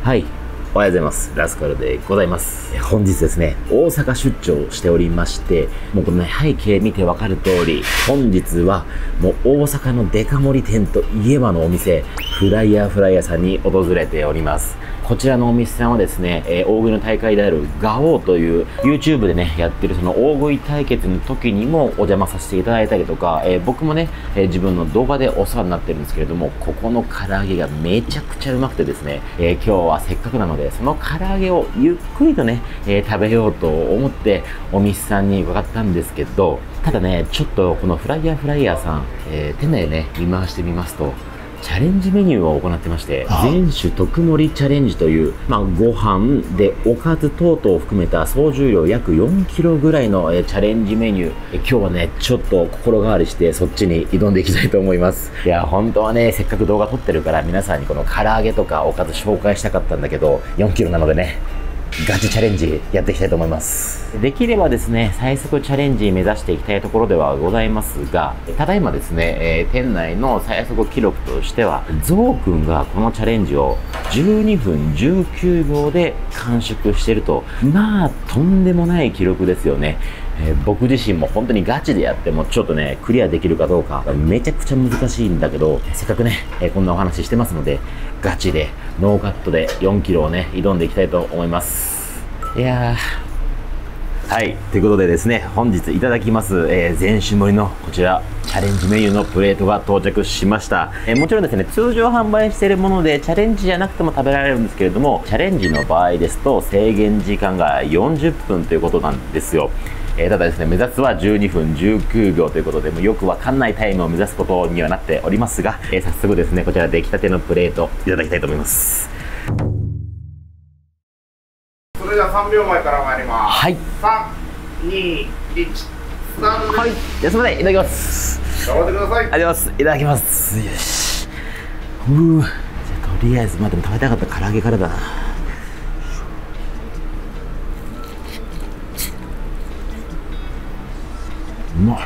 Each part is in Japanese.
はい。おはようございます。ラスカルでございます。本日ですね、大阪出張しておりまして、もうこのね、背景見てわかる通り、本日はもう大阪のデカ盛り店といえばのお店、フライヤーさんに訪れております。こちらのお店さんはですね、大食いの大会であるガオーという YouTube でね、やってるその大食い対決の時にもお邪魔させていただいたりとか、僕もね、自分の動画でお世話になってるんですけれども、ここの唐揚げがめちゃくちゃうまくてですね、今日はせっかくなので、その唐揚げをゆっくりとね、食べようと思ってお店さんに伺ったんですけど、ただね、ちょっとこのフライヤーさん、店内ね、見回してみますと、チャレンジメニューを行ってまして、全種特盛りチャレンジという、ご飯でおかず等々を含めた総重量約4キロぐらいのチャレンジメニュー。今日はね、ちょっと心変わりしてそっちに挑んでいきたいと思います。いや、本当はね、せっかく動画撮ってるから皆さんにこの唐揚げとかおかず紹介したかったんだけど、4キロなのでね、ガチチャレンジやっていきたいと思います。できればですね、最速チャレンジ目指していきたいところではございますが、ただいまですね、店内の最速記録としては、ゾウくんがこのチャレンジを12分19秒で完食してると、とんでもない記録ですよね。僕自身も本当にガチでやってもちょっとね、クリアできるかどうかめちゃくちゃ難しいんだけど、せっかくね、こんなお話してますので、ガチでノーカットで4キロをね、挑んでいきたいと思います。いやー。はい。ということでですね、本日いただきます、全種盛りのこちら、チャレンジメニューのプレートが到着しました。もちろんですね、通常販売しているもので、チャレンジじゃなくても食べられるんですけれども、チャレンジの場合ですと、制限時間が40分ということなんですよ。ただですね、目指すは12分19秒ということで、もうよくわかんないタイムを目指すことにはなっておりますが、早速ですね、こちら出来たてのプレートいただきたいと思います。 それでは3秒前から参ります。 はい。 3、2、1、スタートです。 はい。じゃあすみません、いただきます。 頑張ってください。 ありがとうございます。いただきます。よし。じゃあとりあえず、でも食べたかった唐揚げからだな。うまい。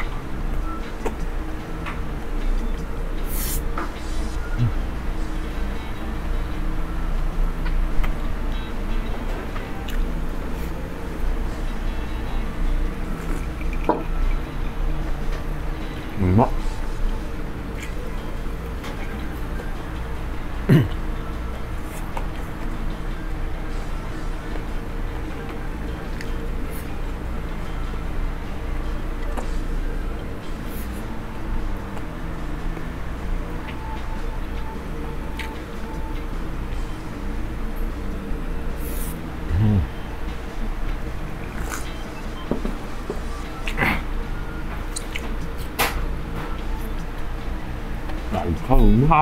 うまっ。うまっ。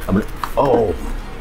危ない。おお。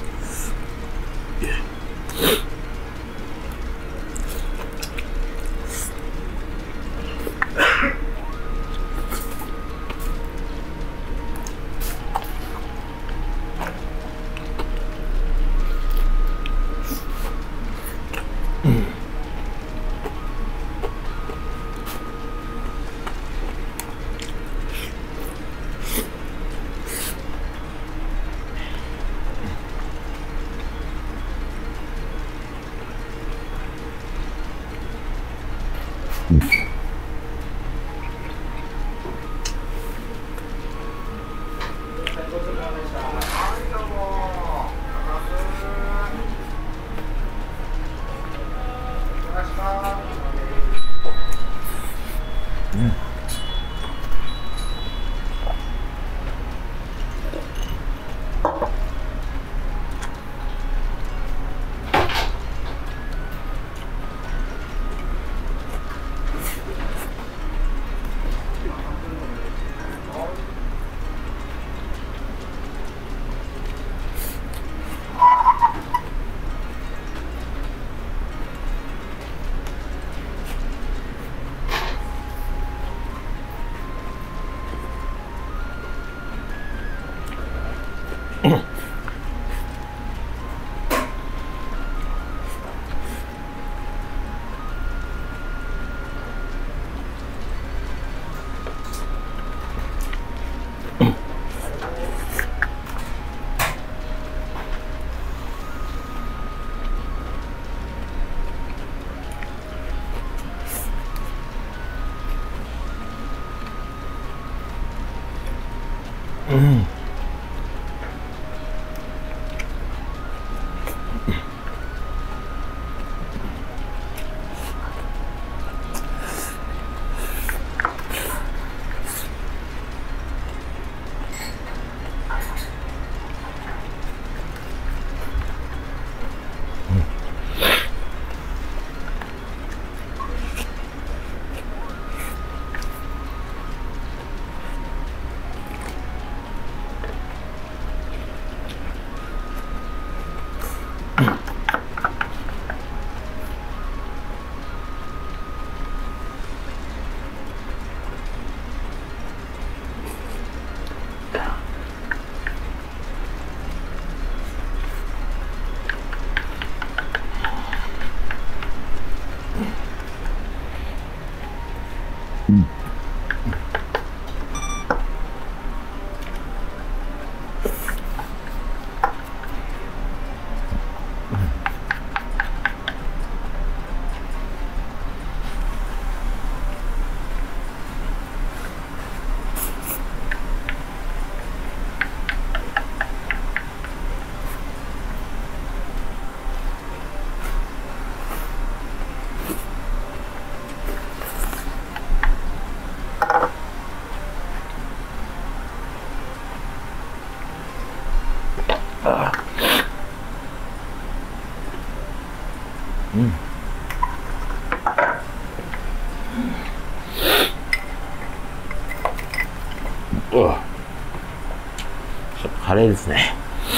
カレーですね。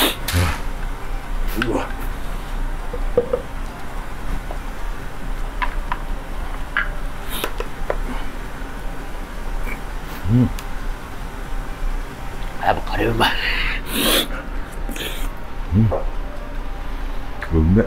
うわ。やっぱカレーうまい。うめえ。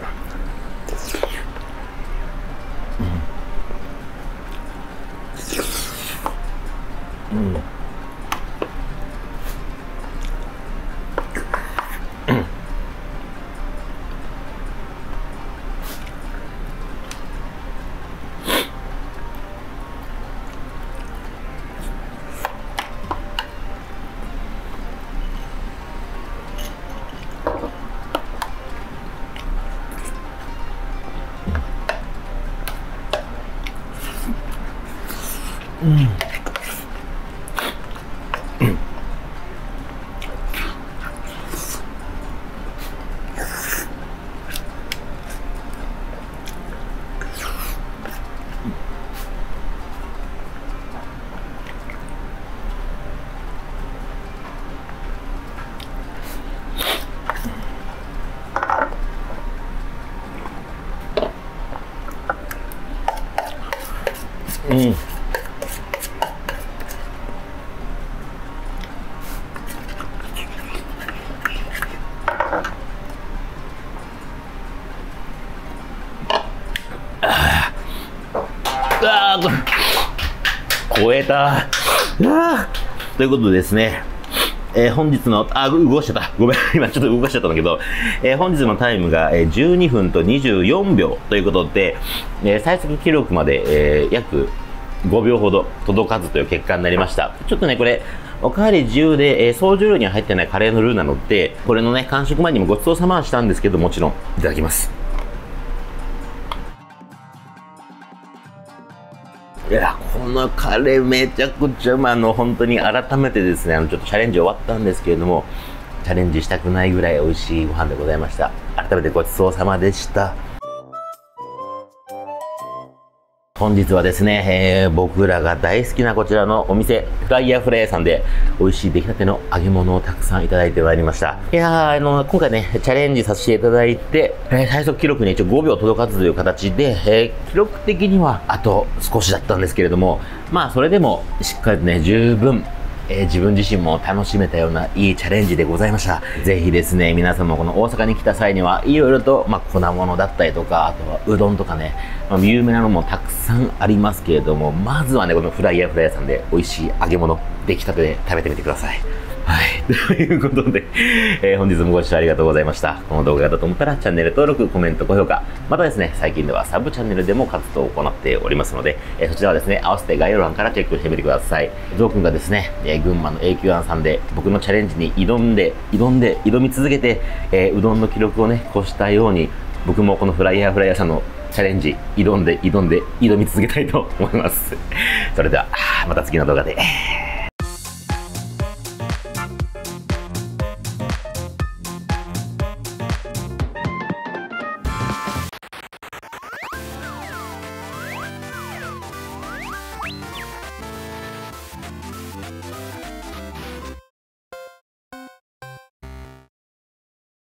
超えた。ということでですね、本日の、動かしちゃった。ごめん、今ちょっと動かしちゃったんだけど、本日のタイムが、12分と24秒ということで、最速記録まで、約5秒ほど届かずという結果になりました。ちょっとね、これ、おかわり自由で、総重量には入ってないカレーのルーなので、これのね、完食前にもごちそうさまはしたんですけど、もちろん、いただきます。いや、このカレーめちゃくちゃ本当に改めてですね、ちょっとチャレンジ終わったんですけれども、チャレンジしたくないぐらい美味しいご飯でございました。改めてごちそうさまでした。本日はですね、僕らが大好きなこちらのお店、フライヤーフライヤーさんで美味しい出来たての揚げ物をたくさんいただいてまいりました。いやー、今回ね、チャレンジさせていただいて、最速記録に一応5秒届かずという形で、記録的にはあと少しだったんですけれども、まあそれでもしっかりね、十分、自分自身も楽しめたようないいチャレンジでございました。ぜひですね、皆さんもこの大阪に来た際には、いろいろと、粉物だったりとか、あとはうどんとかね、有名なのもたくさんありますけれども、まずはね、このフライヤーさんで美味しい揚げ物、出来たてで食べてみてください。はい。ということで、本日もご視聴ありがとうございました。この動画だと思ったらチャンネル登録、コメント、高評価、またですね、最近ではサブチャンネルでも活動を行っておりますので、そちらはですね、合わせて概要欄からチェックしてみてください。ゾウくんがですね、群馬の永久庵さんで僕のチャレンジに挑み続けて、うどんの記録をね、越したように、僕もこのフライヤーさんのチャレンジ、挑み続けたいと思います。それでは、また次の動画で。